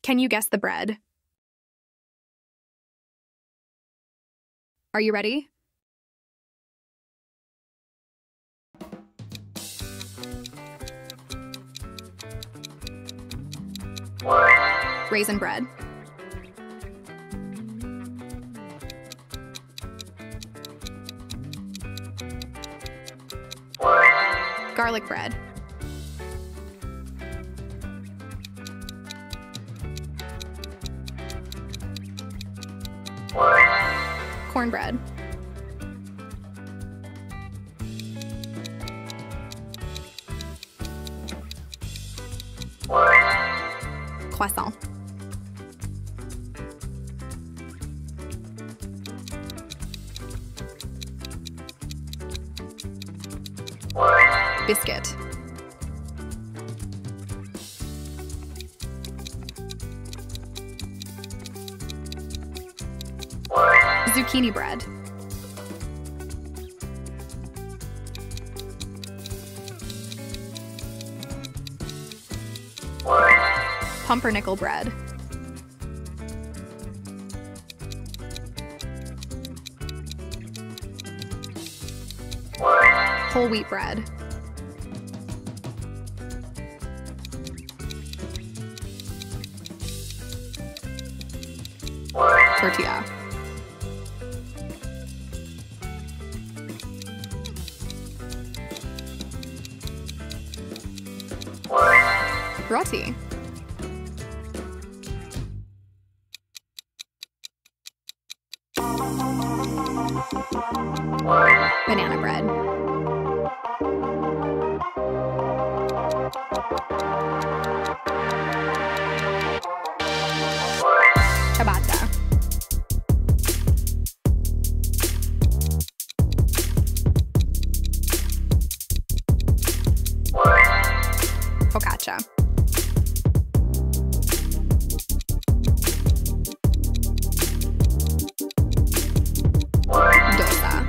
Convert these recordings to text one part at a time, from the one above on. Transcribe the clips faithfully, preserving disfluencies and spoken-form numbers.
Can you guess the bread? Are you ready? Raisin bread. Garlic bread. Cornbread. Croissant. Biscuit. Zucchini bread. Pumpernickel bread. Whole wheat bread. Tortilla. Roti. Banana bread. Ciabatta. Focaccia. Dosa.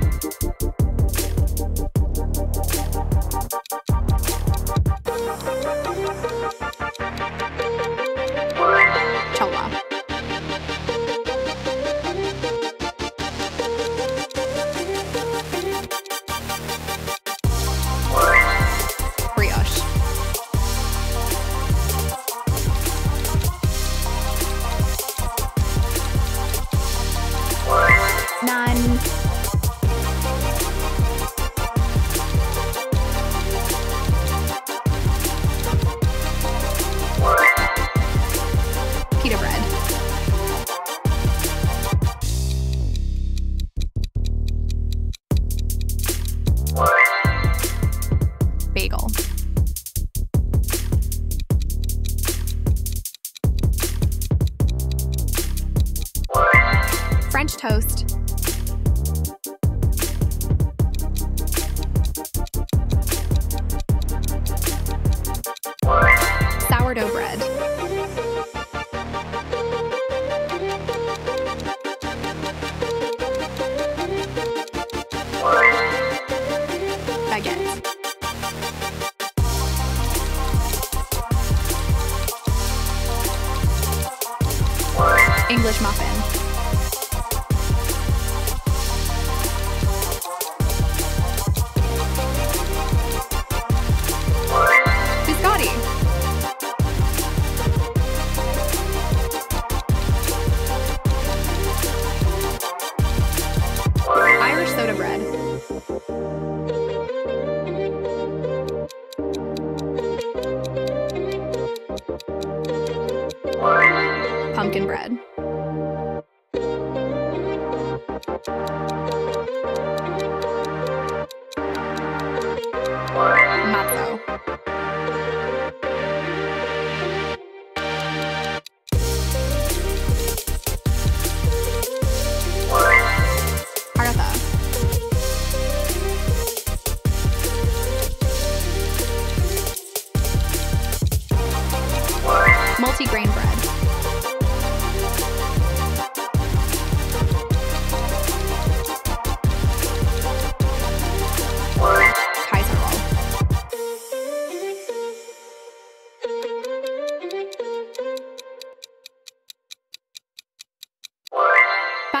Cholla. Brioche. Naan. Pita bread. Bagel. French toast. Sourdough bread. Baguette. English muffin. Biscotti. Irish soda bread. Pumpkin bread. Matzo. Paratha. Multi-grain bread.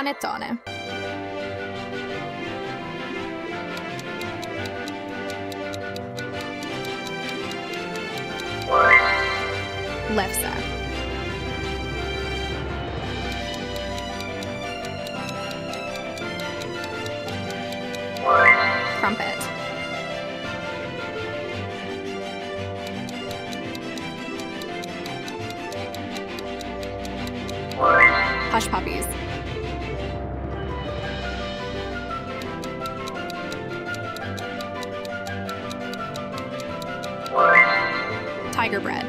Panettone. Lefse. Crumpet. Hush puppies. Tiger bread.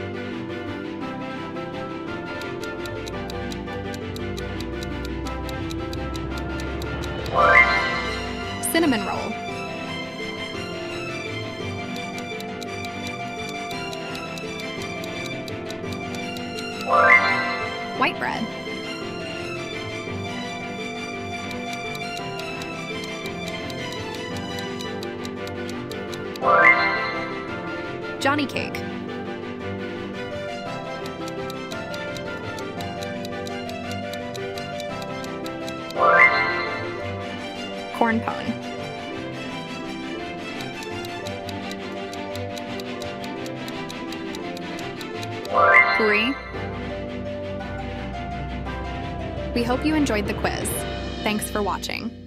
Cinnamon roll. White bread. Johnny cake. Corn pone. Brie. We hope you enjoyed the quiz. Thanks for watching.